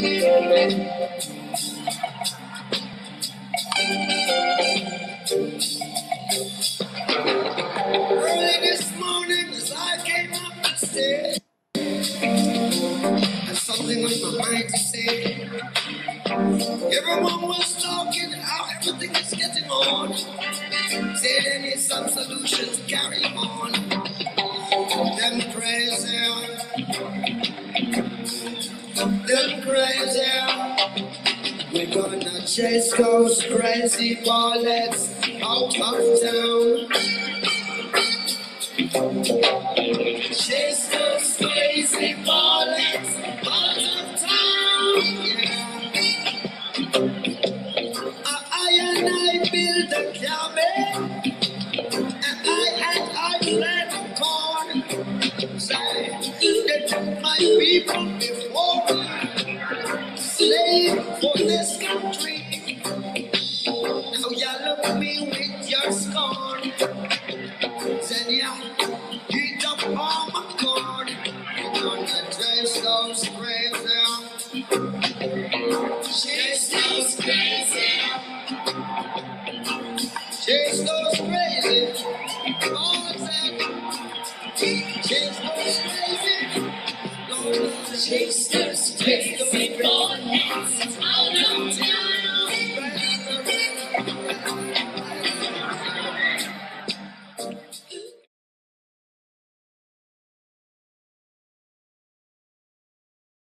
Early this morning as I came up the stairs, had something on my mind to say. Everyone was talking how everything is getting on. Said they need some solution to carry on. Them crazy, them crazy. We're gonna chase those crazy bullets out of town. Chase those crazy bullets out of town. Yeah. I build a cabin, and I plant corn. Say, they took my people before me, slave for this country. Now you look at me with your scorn. Then you eat up all my corn. You're gonna taste those crazy. Chase those crazy. Chase those crazy. All that. Chase those crazy. Gonna chase